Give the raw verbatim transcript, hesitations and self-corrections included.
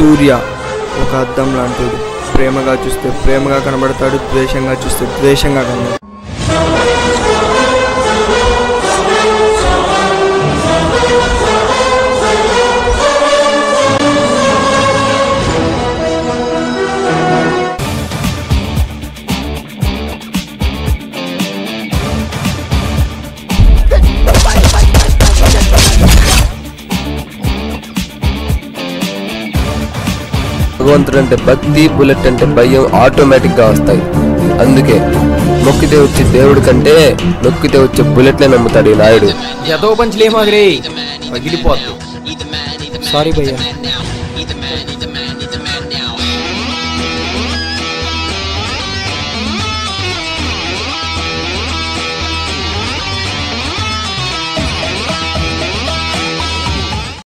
సూర్య ఒక అద్దం లాంటిది. ప్రేమగా చూస్తే ప్రేమగా కనబడతాడు, ద్వేషంగా చూస్తే ద్వేషంగా కనబడతాడు. భగవంతుడు అంటే భక్తి, బుల్లెట్ అంటే భయం ఆటోమేటిక్ గా వస్తాయి. అందుకే మొక్కితే వచ్చే దేవుడి కంటే నొక్కితే వచ్చే బుల్లెట్లే నమ్ముతాడు ఈ నాయుడు. ఏదో పంచలేమాగరే పగిలిపోద్దు. సారీ భయ్యా.